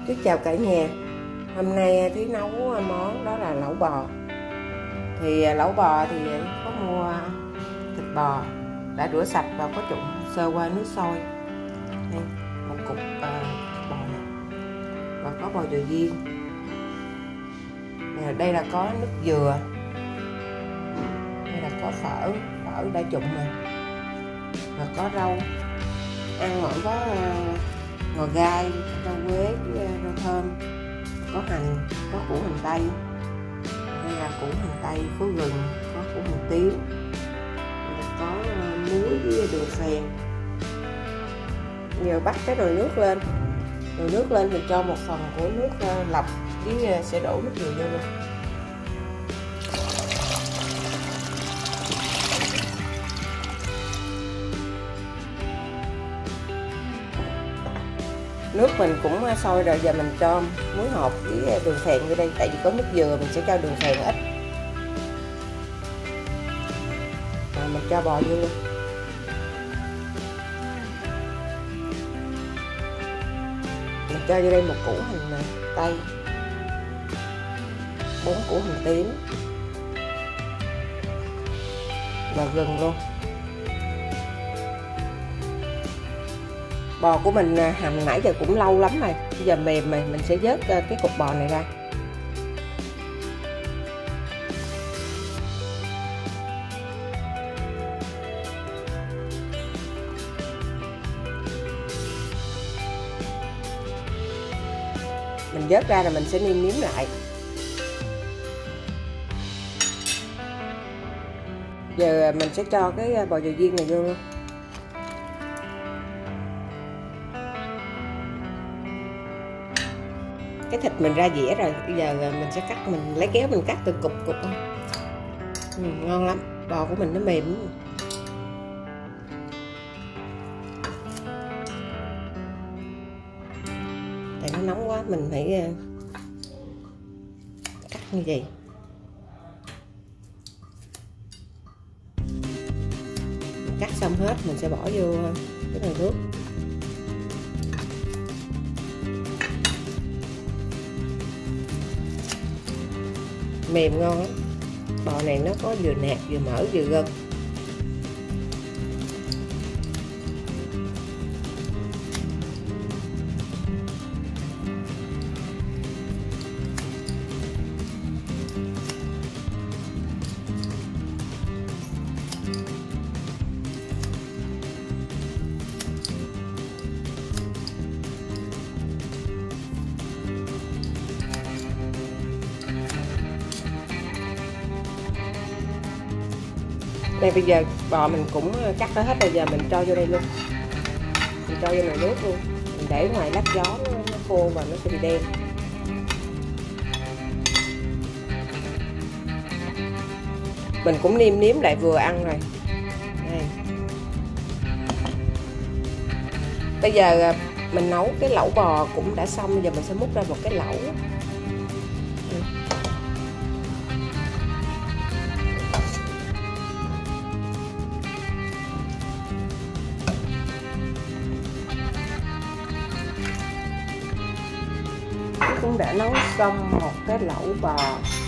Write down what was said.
Trước chào cả nhà. Hôm nay Thúy nấu món đó là lẩu bò. Thì lẩu bò thì có mua thịt bò đã rửa sạch và có trụng sơ qua nước sôi. Đây, một cục thịt bò này. Và có bò dừa viên. Đây là có nước dừa. Đây là có phở đã trụng rồi. Và có rau. Ăn mỗi có ngò gai, rau quế, rau thơm, có hành, có củ hành tây. Đây là củ hành tây, có gừng, có củ hành tím, có muối với đường phèn. Giờ bắt cái nồi nước lên. Nồi nước lên thì cho một phần của nước lọc với sẽ đổ nước dừa vô luôn. Nước mình cũng sôi rồi, giờ mình cho muối hột với đường phèn vô đây. Tại vì có nước dừa mình sẽ cho đường phèn ít. Rồi mình cho bò vô luôn. Mình cho vô đây một củ hành tây, 4 củ hành tím và gừng luôn. Bò của mình hầm nãy giờ cũng lâu lắm rồi, bây giờ mềm rồi, mình sẽ vớt cái cục bò này ra. Mình vớt ra rồi mình sẽ nêm nếm lại. Giờ mình sẽ cho cái bò dừa viên này vô luôn. Cái thịt mình ra dĩa rồi, bây giờ mình sẽ cắt, mình lấy kéo mình cắt từ cục ngon lắm, bò của mình nó mềm lắm. Tại nó nóng quá mình phải cắt như vậy. Mình cắt xong hết mình sẽ bỏ vô cái nồi nước. Mềm ngon lắm. Bò này nó có vừa nạc vừa mỡ vừa gân. Đây bây giờ bò mình cũng cắt ra hết rồi, giờ mình cho vô đây luôn. Mình cho vô nồi nước luôn. Mình để ngoài lát gió nó khô và nó sẽ bị đen. Mình cũng nêm nếm lại vừa ăn rồi. Đây. Bây giờ mình nấu cái lẩu bò cũng đã xong, bây giờ mình sẽ múc ra một cái lẩu. Cũng đã nấu xong một cái lẩu bò